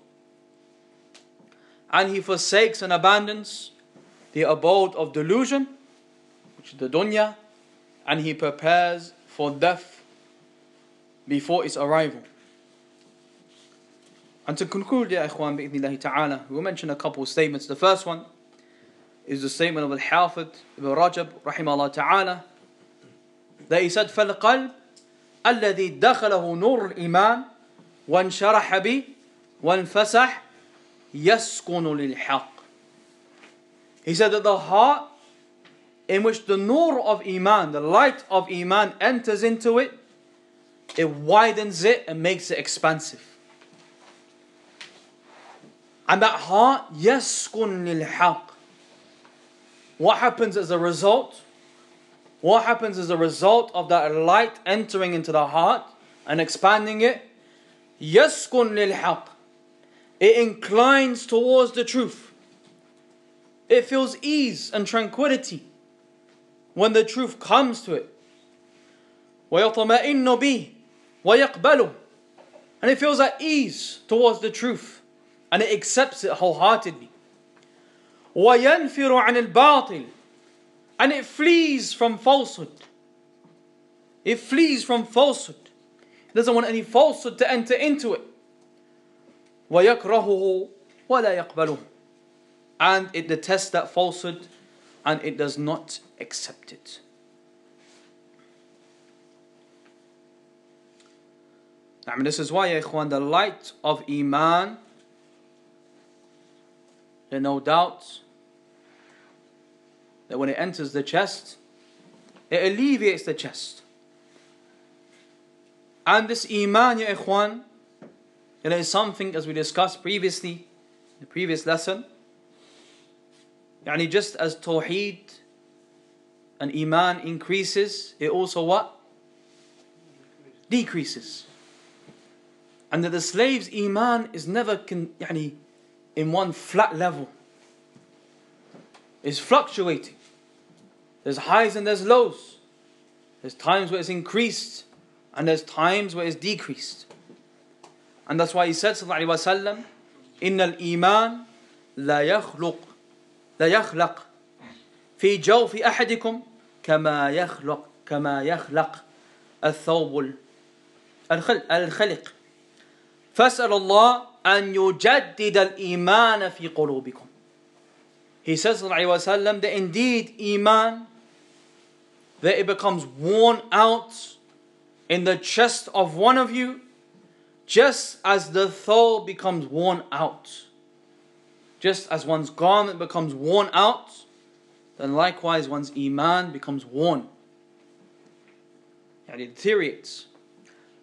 And he forsakes and abandons the abode of delusion, which is the dunya, and he prepares for death before its arrival. And to conclude, ya ikhwan, bi'idhnillahi ta'ala, we'll mention a couple of statements. The first one is the statement of Al-Hafid Ibn Rajab, rahimahullah ta'ala, that he said, فَالْقَلْبِ الَّذِي دَخَلَهُ نُورُ الْإِيمَانِ وَانْشَرَحَ بِهِ وَانْفَسَحَ يَسْكُنُ لِلْحَقِّ. He said that the heart in which the nur of Iman, the light of Iman enters into it, it widens it and makes it expansive. And that heart, يَسْكُنُ لِلْحَقِّ. What happens as a result? What happens as a result of that light entering into the heart and expanding it? يَسْكُنُ لِلْحَقِّ. It inclines towards the truth. It feels ease and tranquility when the truth comes to it. وَيَطْمَئِنُّ بِهِ وَيَقْبَلُهُ. And it feels at ease towards the truth and it accepts it wholeheartedly. وَيَنْفِرُ عَنِ الْبَاطِلِ. And it flees from falsehood. It flees from falsehood. It doesn't want any falsehood to enter into it. وَيَكْرَهُهُ وَلَا يَقْبَلُهُ. And it detests that falsehood and it does not accept it. I mean, this is why, ya ikhwan, the light of Iman, there's no doubt that when it enters the chest, it alleviates the chest. And this Iman, ya ikhwan, it is something, as we discussed previously, in the previous lesson, yani just as Tawheed and Iman increases, it also what? Decreases. And that the slave's Iman is never con, yani, in one flat level. It's fluctuating. There's highs and there's lows. There's times where it's increased and there's times where it's decreased. And that's why he said, sallallahu alayhi wa sallam, إِنَّ الْإِيمَانِ لَا يَخْلُقُ لَا يَخْلَقُ فِي جَوْفِ أَحَدِكُمْ كَمَا يَخْلَقُ كَمَا يَخْلَقُ الثَّوْبُ الْخَلِقِ فَاسْأَلُ اللَّهَ أَنْ يُجَدِّدَ الْإِيمَانَ فِي قُلُوبِكُمْ. He says, sallallahu alayhi wa sallam, that indeed Iman, that it becomes worn out in the chest of one of you, just as the thawb becomes worn out. Just as one's garment becomes worn out, then likewise one's Iman becomes worn. And it deteriorates.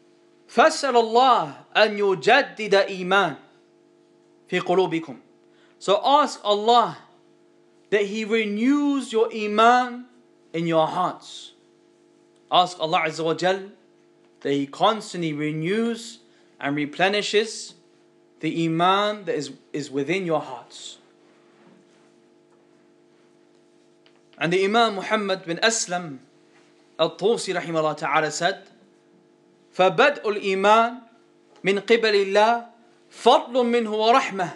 فَاسْأَلُ اللَّهَ أَنْ يُجَدِّدَ إِيمَانَ فِي قُلُوبِكُمْ. So ask Allah that He renews your iman in your hearts. Ask Allah Azza wa Jal that He constantly renews and replenishes the iman that is, is within your hearts. And the Imam Muhammad bin Aslam al-Tusi rahimahullah ta'ala said, فَبَدْءُ الْإِيمَانِ مِنْ قِبَلِ اللَّهِ فَضْلٌ مِّنْهُ وَرَحْمَةٌ.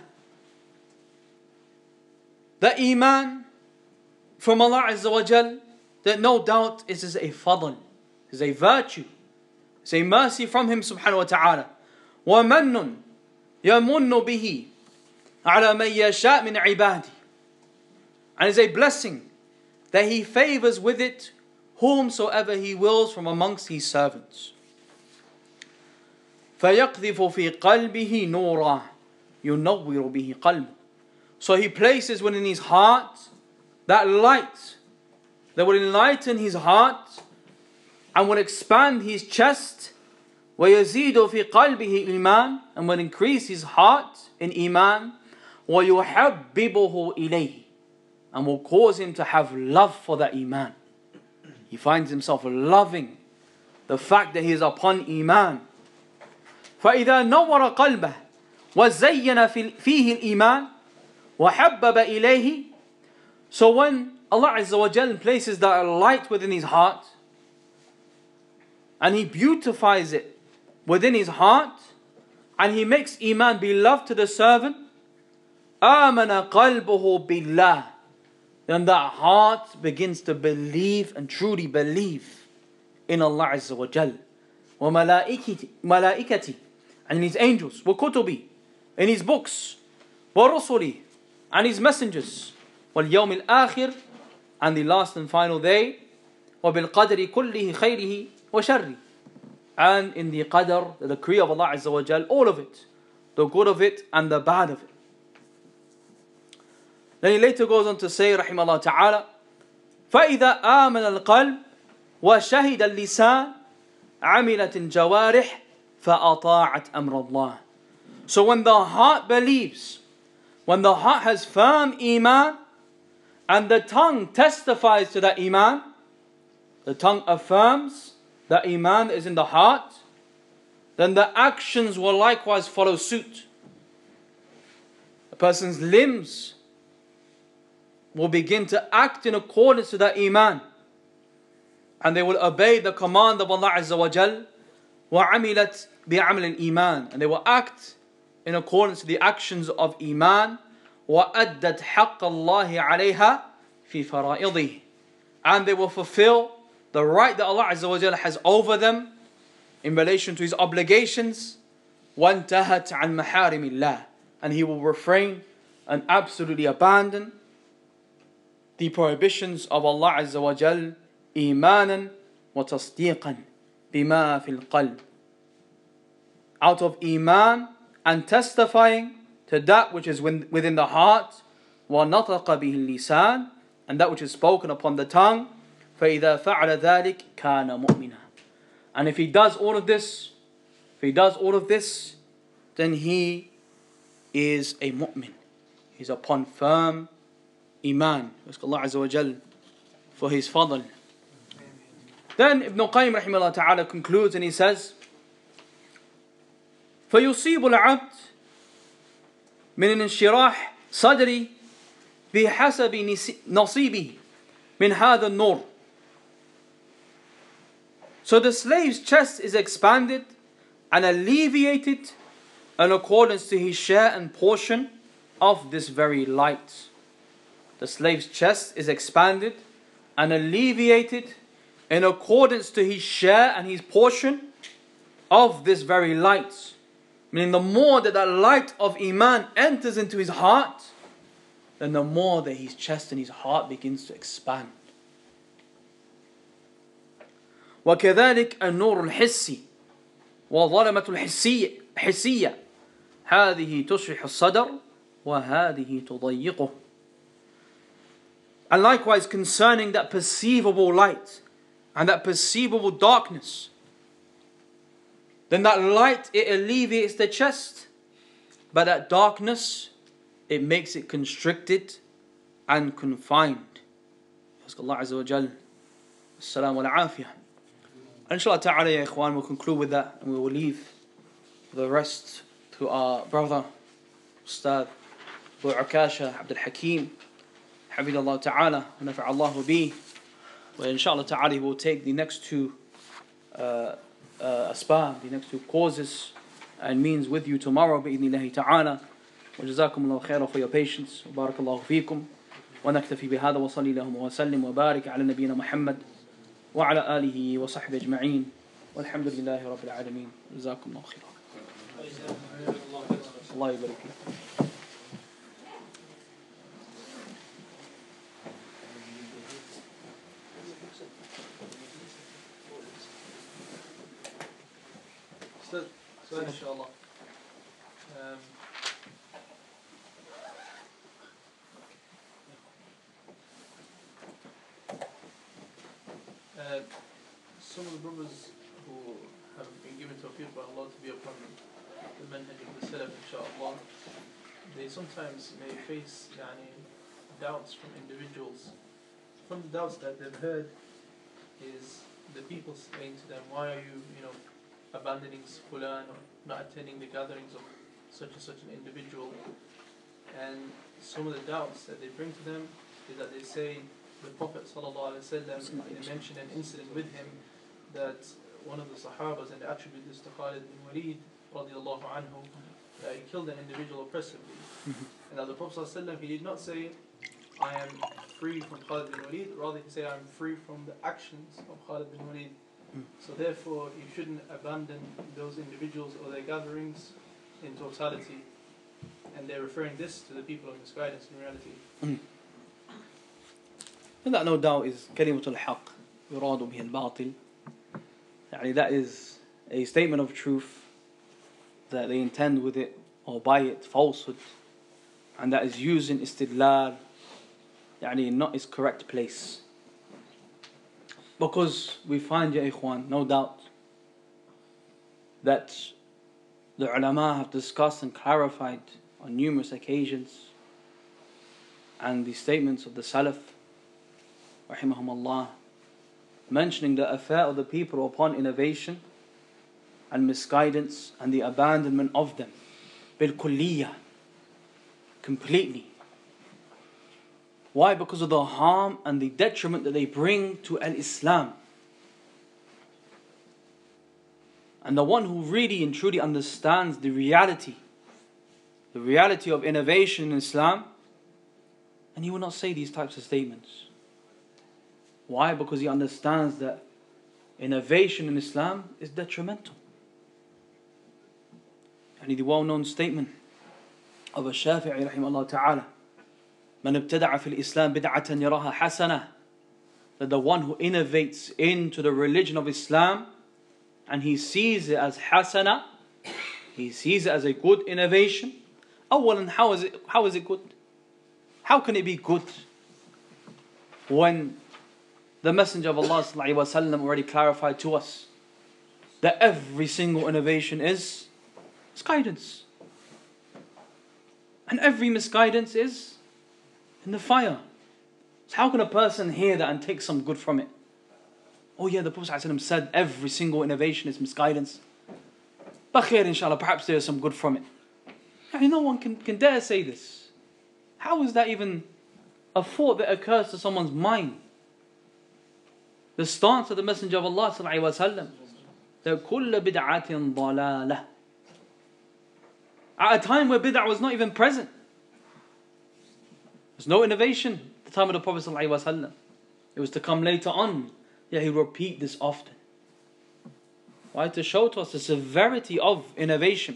The iman from Allah Azza wa Jal, that no doubt is a fadl, is a virtue, is a mercy from Him subhanahu wa ta'ala. وَمَنٌّ يَمُنُّ بِهِ عَلَى مَنْ يَشَاء مِنْ عِبَادِهِ. And is a blessing that He favors with it whomsoever He wills from amongst His servants. فَيَقْذِفُ فِي قَلْبِهِ نُورًا يُنَوِّرُ بِهِ قَلْبُهُ. So He places within his heart that light that will enlighten his heart and will expand his chest. وَيَزِيدُ فِي قَلْبِهِ إِيمَانًا, and will increase his heart in iman. وَيُحَبِّبُهُ إِلَيْهِ, and will cause him to have love for that iman. He finds himself loving the fact that he is upon iman. فَإِذَا نَوَّرَ قَلْبَهُ وَزَيَّنَ فِيهِ الْإِيمَانِ وَحَبَّبَ إِلَيْهِ. So when Allah Azza wa Jal places that light within his heart and He beautifies it within his heart and He makes iman beloved to the servant, آمَنَ قَلْبُهُ بِاللَّهِ, then that heart begins to believe and truly believe in Allah Azza wa Jal. وَمَلَائِكَتِهِ, and in His angels, وَكُتُبِهِ, in His books, وَرُسُلِهِ, and His messengers, وَالْيَوْمِ الْآخِرِ, and the last and final day, وَبِالْقَدْرِ كُلِّهِ خَيْرِهِ وَشَرِّهِ, and in the qadr, the decree of Allah Azza wa Jal, all of it, the good of it and the bad of it. Then he later goes on to say, rahimahullah ta'ala, فَإِذَا آمَنَ الْقَلْبِ وَشَهِدَ اللِّسَانِ عَمِلَتِ الْجَوَارِحِ فَأَطَاعَتْ أَمْرَ اللَّهِ. So when the heart believes, when the heart has firm iman, and the tongue testifies to that iman, the tongue affirms that iman is in the heart, then the actions will likewise follow suit. A person's limbs will begin to act in accordance to that iman, and they will obey the command of Allah Azza wa Jal, وَعَمِلَتْ بِعَمْلِ الْإِيمَانِ, and they will act in accordance to the actions of iman, وَأَدَّتْ حَقَّ اللَّهِ عَلَيْهَا فِي فَرَائِضِهِ, and they will fulfill the right that Allah Azza wa Jalla has over them in relation to His obligations. وَانْتَهَتْ عَنْ مَحَارِمِ اللَّهِ, and he will refrain and absolutely abandon the prohibitions of Allah Azza wa Jal, إِيمَانًا وَتَصْدِيقًا بِمَا فِي الْقَلْبِ, out of iman and testifying to that which is within the heart, وَنَطَقَ بِهِ اللِّسَانِ, and that which is spoken upon the tongue. فَإِذَا فَعَلَ ذَلِكَ كَانَ مُؤْمِنًا, and if he does all of this, if he does all of this, then he is a mu'min. He's upon firm iman. Ask Allah Azza wa Jal for His fadl. Then Ibn Qayyim rahimahullah ta'ala concludes and he says, فَيُصِيبُ الْعَبْدِ مِنْ انشراح صدري بحسب نصيبه من هذا النور. So the slave's chest is expanded and alleviated in accordance to his share and portion of this very light. The slave's chest is expanded and alleviated in accordance to his share and his portion of this very light. Meaning the more that that light of iman enters into his heart, then the more that his chest and his heart begins to expand. وكذلك النور الحسي وظلمة الحسية حسية هذه تشرح الصدر وهذه تضيقه. And likewise concerning that perceivable light and that perceivable darkness, then that light, it alleviates the chest, but that darkness, it makes it constricted and confined. Ask Allah Azza wa Jal as-salam wal afiyah. Inshallah ta'ala, ya ikhwan, we'll conclude with that and we will leave the rest to our brother, Ustad Abu Ukasha Abdul Hakim, Hafidhahullah ta'ala, wa nafa'allahu bih. Where inshallah ta'ala will take the next two uh, uh, asbab, the next two causes and means with you tomorrow, bi'idhnillahi ta'ala. Wa jazakumullahu khairan for your patience. Wa barakallahu feekum. Wa naktafi bihada wa salli lahum wa sallim wa barik ala nabiyyina Muhammad wa ala alihi wa sahbihi ajma'een. Walhamdulillahi rabbil alameen. Jazakumullahu khairan. Allah yabarik fikum. So, so inshallah. Um, uh, some of the brothers who have been given tawfiq by Allah to be upon the manhaj of the Salaf, inshallah, they sometimes may face yani, doubts from individuals. From the doubts that they've heard is the people saying to them, why are you, you know, abandoning Fulan or not attending the gatherings of such and such an individual. And some of the doubts that they bring to them is that they say the Prophet ﷺ, they mentioned an incident with him that one of the Sahabas, and they attribute this to Khalid bin Walid radiallahu anhu, that he killed an individual oppressively. And that the Prophet ﷺ, he did not say, I am free from Khalid bin Walid, rather he said, I am free from the actions of Khalid bin Walid. So therefore, you shouldn't abandon those individuals or their gatherings in totality. And they're referring this to the people of misguidance in reality. And that no doubt is kalimatul haqq, yuradu bihi al-batil. Yani that is a statement of truth that they intend with it or by it falsehood, and that is used in istidlal, yani not its correct place. Because we find, ya ikhwan, no doubt, that the ulama have discussed and clarified on numerous occasions, and the statements of the Salaf, rahimahumullah, mentioning the affair of the people upon innovation and misguidance and the abandonment of them, bil kulliyah, completely. Why? Because of the harm and the detriment that they bring to al-Islam. And the one who really and truly understands the reality, the reality of innovation in Islam, and he will not say these types of statements. Why? Because he understands that innovation in Islam is detrimental. And the well-known statement of Ash-Shafi'i rahimahullah ta'ala, من ابتدع في الإسلام بدعة يراها حسنة, that the one who innovates into the religion of Islam and he sees it as hasana, he sees it as a good innovation. أولا, how is it, how is it good? How can it be good when the Messenger of Allah sallallahu alaihi wasallam already clarified to us that every single innovation is, is guidance, and every misguidance is in the fire. So how can a person hear that and take some good from it? Oh yeah, the Prophet ﷺ said every single innovation is misguidance. But khair, inshallah, perhaps there is some good from it. Yani no one can, can dare say this. How is that even a thought that occurs to someone's mind? The stance of the Messenger of Allah ﷺ, that كُلَّ بِدْعَةٍ ضَلَالَةٍ, at a time where bid'ah was not even present. There's no innovation at the time of the Prophet ﷺ. It was to come later on. Yeah, he will repeat this often. Why? To show to us the severity of innovation.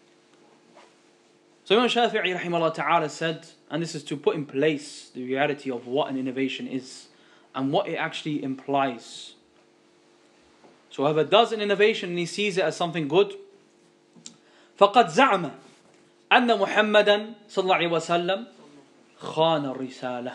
So Imam Shafi'i rahimahullah ta'ala said, and this is to put in place the reality of what an innovation is and what it actually implies. So whoever does an innovation and he sees it as something good, فَقَدْ زَعْمَ أَنَّ مُحَمَّدًا صلى الله عليه وسلم خَانَ الرِّسَالَةِ.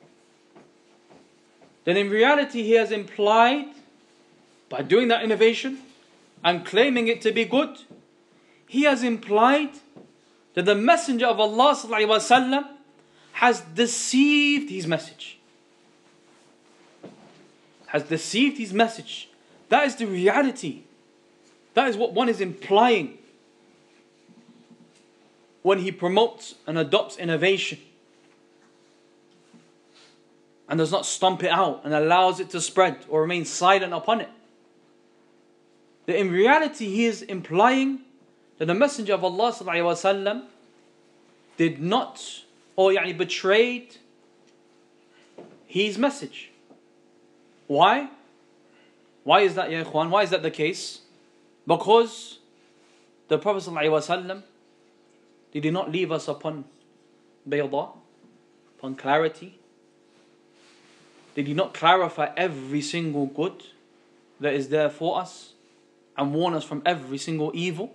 Then in reality he has implied, by doing that innovation and claiming it to be good, he has implied that the Messenger of Allah sallallahu alaihi wasallam has deceived his message. Has deceived his message. That is the reality. That is what one is implying when he promotes and adopts innovation and does not stomp it out and allows it to spread or remain silent upon it. That in reality he is implying that the Messenger of Allah sallallahu alaihi wasallam did not, or yani betrayed his message. Why? Why is that, ya ikhwan? Why is that the case? Because the Prophet sallallahu alaihi wasallam, he did not leave us upon bayda, upon clarity. Did he not clarify every single good that is there for us and warn us from every single evil?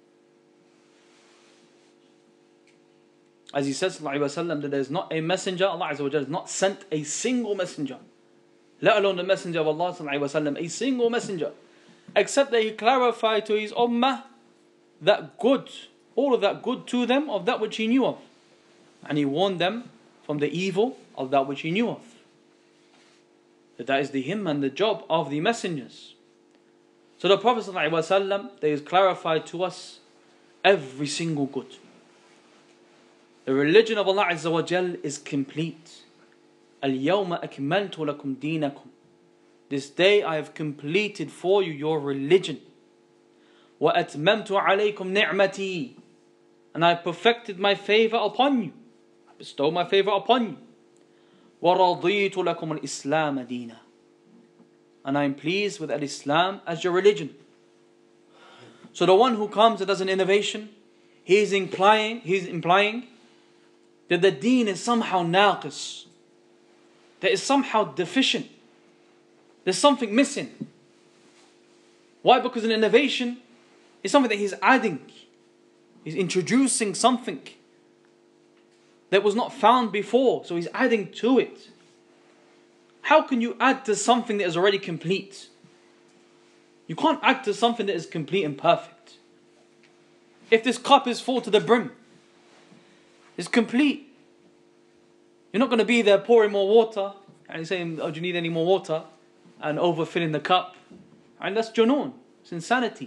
As he says sallallahu alaihi wasallam, that there is not a messenger, Allah Azza wa Jalla has not sent a single messenger, let alone the Messenger of Allah sallallahu alaihi wasallam, a single messenger, except that he clarified to his ummah that good, all of that good to them of that which he knew of, and he warned them from the evil of that which he knew of. That that is the him and the job of the messengers. So the Prophet sallallahu alaihi wasallam, they has clarified to us every single good. The religion of Allah Azza wa Jal is complete. Al-yawma akmaltu lakum deenakum. This day I have completed for you your religion. Wa atmamtu alaykum ni'mati. And I perfected my favor upon you. I bestowed my favor upon you. Wa raditu lakum al-islam deena. And I am pleased with al-Islam as your religion. So the one who comes and does an innovation, he is implying, he is implying that the deen is somehow naqis, that is somehow deficient. There's something missing. Why? Because an innovation is something that he's adding. He's introducing something that was not found before, so he's adding to it. How can you add to something that is already complete? You can't add to something that is complete and perfect. If this cup is full to the brim, it's complete. You're not going to be there pouring more water and saying, oh, do you need any more water? And overfilling the cup. And that's junoon. It's insanity.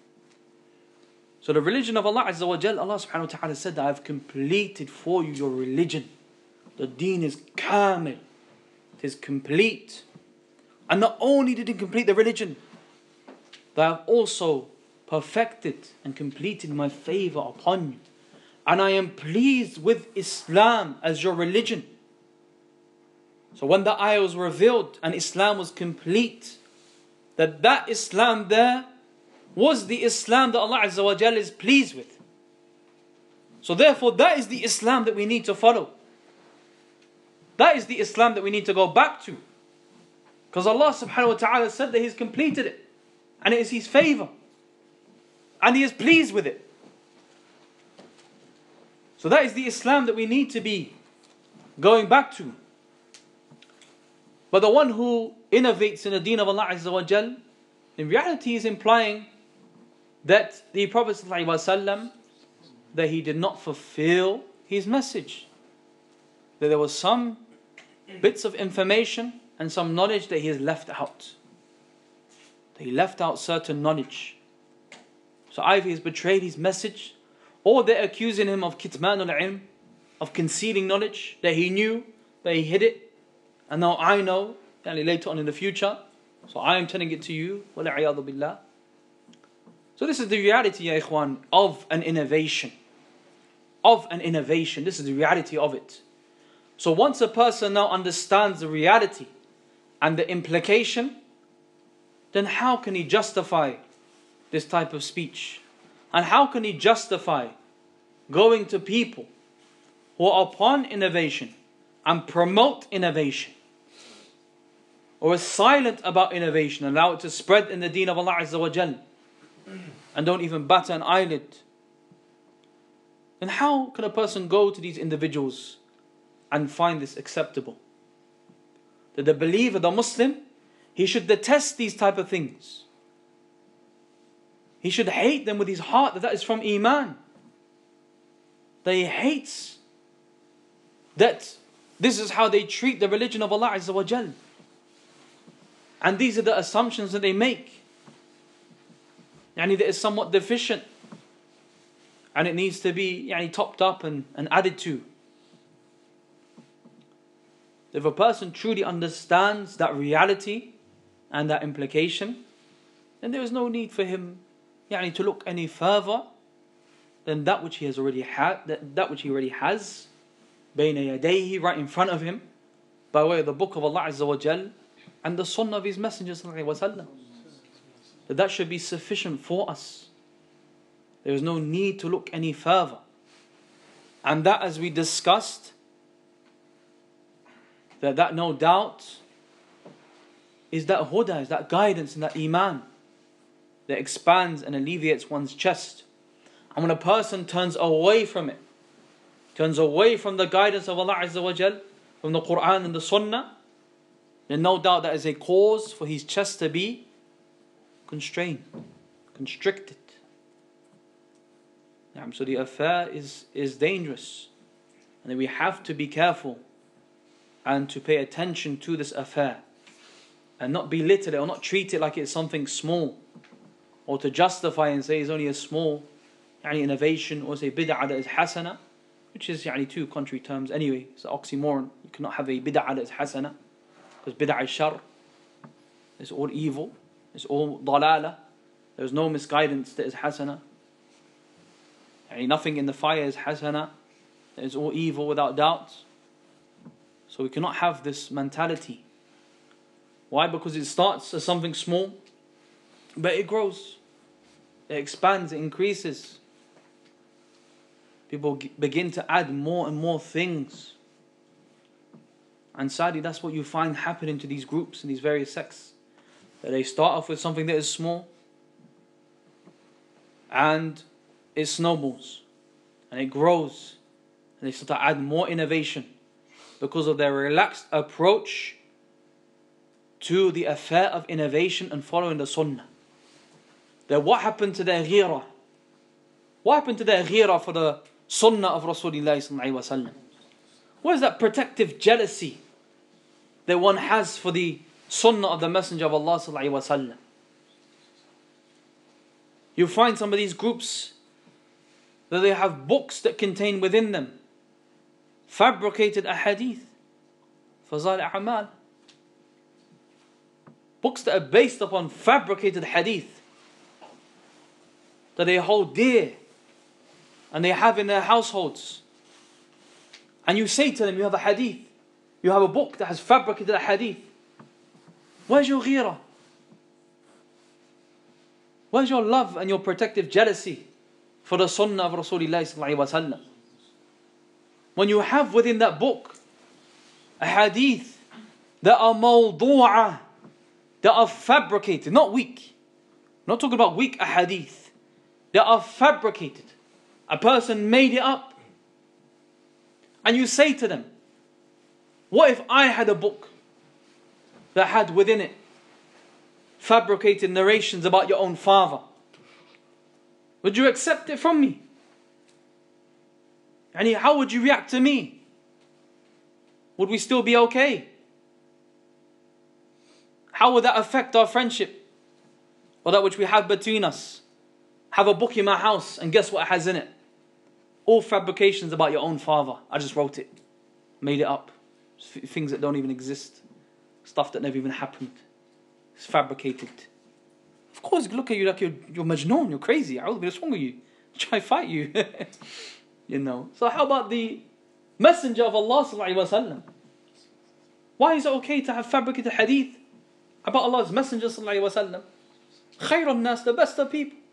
So the religion of Allah Azza wa Jal, Allah subhanahu wa ta'ala said that I have completed for you your religion. The deen is kamil. It is complete. And not only did he complete the religion, but I have also perfected and completed my favor upon you. And I am pleased with Islam as your religion. So when the ayah was revealed and Islam was complete, that that Islam there was the Islam that Allah Azza wa Jalla is pleased with. So therefore that is the Islam that we need to follow. That is the Islam that we need to go back to. Because Allah subhanahu wa ta'ala said that He's completed it. And it is His favor. And He is pleased with it. So that is the Islam that we need to be going back to. But the one who innovates in the deen of Allah Azza wa Jal, in reality is implying that the Prophet sallallahu alaihi wasallam, that he did not fulfill his message. That there was some bits of information and some knowledge that he has left out. That he left out certain knowledge. So either he has betrayed his message, or they're accusing him of kitman al-ilm, of concealing knowledge that he knew, that he hid it, and now I know, and later on in the future, so I am telling it to you. وَلَعِيَاذُ بِاللَّهِ. So this is the reality, ya ikhwan, of an innovation. Of an innovation. This is the reality of it. So once a person now understands the reality and the implication, then how can he justify this type of speech? And how can he justify going to people who are upon innovation and promote innovation, or is silent about innovation, allow it to spread in the deen of Allah Azza wa Jal, and don't even batter an eyelid? Then how can a person go to these individuals and find this acceptable? That the believer, the Muslim, he should detest these type of things. He should hate them with his heart, that that is from Iman. that he hates that this is how they treat the religion of Allah Azza wa Jal. And these are the assumptions that they make. Yani that is somewhat deficient. And it needs to be yani, topped up and, and added to. If a person truly understands that reality and that implication, then there is no need for him yani, to look any further than that which he has already had, that, that which he already has, bayna yadayhi, right in front of him, by way of the book of Allah Azza wa Jal and the sunnah of his Messenger Sallallahu Alaihi Wasallam. That that should be sufficient for us. There is no need to look any further. And that, as we discussed, that that no doubt is that huda, is that guidance and that iman that expands and alleviates one's chest. And when a person turns away from it, turns away from the guidance of Allah Azza wa Jal, from the Quran and the Sunnah, then no doubt that is a cause for his chest to be constrained, constricted. So the affair is, is dangerous, and we have to be careful and to pay attention to this affair and not belittle it or not treat it like it's something small, or to justify and say it's only a small yani, innovation, or say bid'ah that is hasana, which is yani, two contrary terms anyway. It's an oxymoron. You cannot have a bid'ah that is hasana, because bid'ah is shar, it's all evil, it's all dalala. There's no misguidance that is hasana. Yani, nothing in the fire is hasana, it is all evil without doubt. So we cannot have this mentality. Why? Because it starts as something small, but it grows, it expands, it increases. People begin to add more and more things. And sadly, that's what you find happening to these groups and these various sects. That they start off with something that is small, and it snowballs, and it grows, and they start to add more innovation because of their relaxed approach to the affair of innovation and following the sunnah. That what happened to their ghira? What happened to their ghira for the sunnah of Rasulullah sallallahu alaihi wasallam? What is that protective jealousy that one has for the sunnah of the Messenger of Allah sallallahu alaihi wasallam? You find some of these groups that they have books that contain within them fabricated ahadith, fazal a'mal, books that are based upon fabricated hadith that they hold dear and they have in their households. And you say to them, you have a hadith, you have a book that has fabricated a hadith. Where's your ghira? Where's your love and your protective jealousy for the sunnah of Rasulullah sallallahu alaihi wasallam? When you have within that book a hadith that are mawdu'ah, that are fabricated, not weak. I'm not talking about weak ahadith. They are fabricated. A person made it up. And you say to them, what if I had a book that had within it fabricated narrations about your own father? Would you accept it from me? And how would you react to me? Would we still be okay? How would that affect our friendship? Or that which we have between us? Have a book in my house and guess what it has in it? All fabrications about your own father. I just wrote it. Made it up. Things that don't even exist. Stuff that never even happened. It's fabricated. Of course, look at you like you're, you're majnoon, you're crazy. I will be wrong with you. Try to fight you. You know. So how about the Messenger of Allah sallallahu alaihi wasallam? Why is it okay to have fabricated hadith about Allah's Messenger sallallahu alaihi wasallam? Khairun nas, the best of people.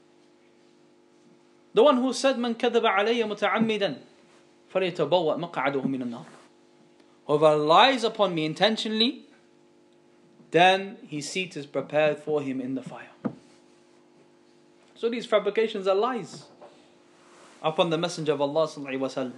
The one who said, "Man kadhaba alayya muta'ammidan, falyatabawwa maq'adahu min an-nar." Whoever lies upon me intentionally, then his seat is prepared for him in the fire. So these fabrications are lies upon the Messenger of Allah sallallahu alaihi wasallam.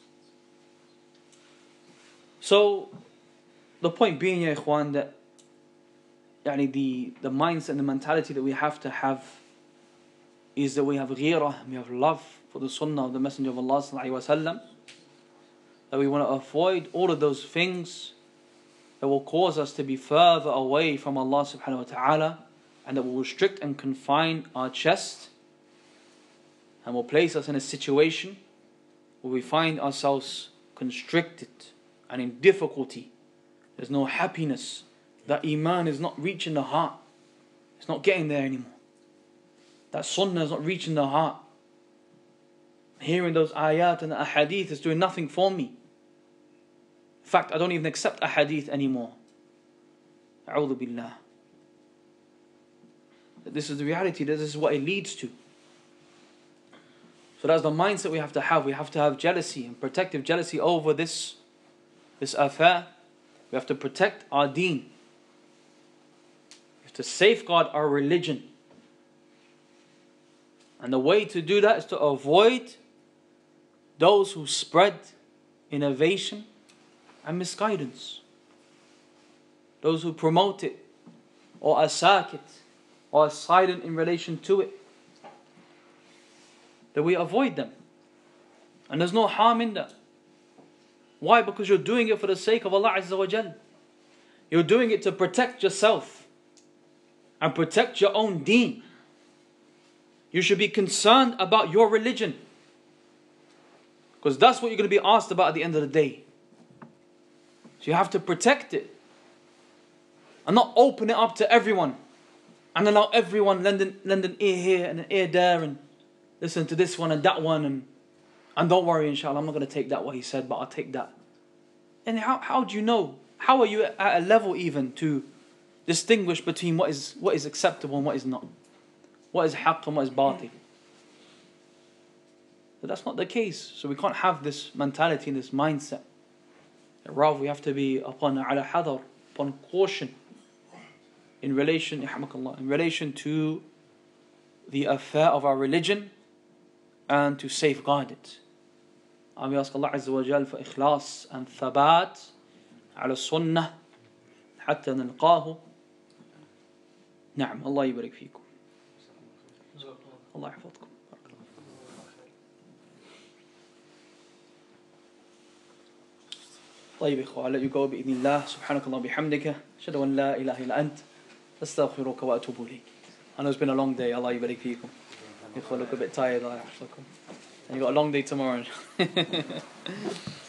So the point being, ya ikhwan, that yani the, the mindset and the mentality that we have to have is that we have ghira, we have love for the sunnah of the Messenger of Allah sallallahu alaihi wasallam, that we want to avoid all of those things that will cause us to be further away from Allah subhanahu wa ta'ala, and that will restrict and confine our chest, and will place us in a situation where we find ourselves constricted and in difficulty. There's no happiness. That iman is not reaching the heart. It's not getting there anymore. That sunnah is not reaching the heart. Hearing those ayat and the ahadith is doing nothing for me. In fact, I don't even accept ahadith anymore. A'udhu billah. This is the reality. This is what it leads to. So that's the mindset we have to have. We have to have jealousy and protective jealousy over this, this affair. We have to protect our deen. We have to safeguard our religion. And the way to do that is to avoid those who spread innovation and misguidance. Those who promote it, or are sakit, or are silent in relation to it. That we avoid them. And there's no harm in that. Why? Because you're doing it for the sake of Allah Azza wa Jal. You're doing it to protect yourself and protect your own deen. You should be concerned about your religion, because that's what you're going to be asked about at the end of the day. So you have to protect it and not open it up to everyone and allow everyone lend an, lend an ear here and an ear there and listen to this one and that one, and and don't worry, inshallah, I'm not going to take that what he said, but I'll take that. And how, how do you know? How are you at a level even to distinguish between what is what is acceptable and what is not? What is haqq and what is batil? But that's not the case. So we can't have this mentality and this mindset. Rather, we have to be upon ala hadar, upon caution in relation, in relation to the affair of our religion, and to safeguard it. And we ask Allah Azza wa Jal for ikhlas and thabat ala sunnah hatta nalqahu. Na'am, Allah yubarik feekum. Allah yahfadkum. طيب إخوة, I'll let you go بإذن الله. سبحانك اللهم بحمدك أشهد أن لا إله إلا أنت أستغفرك وأتوب إليك. I know it's been a long day. Allah yubarik feekum. You look a bit tired. And you got a long day tomorrow.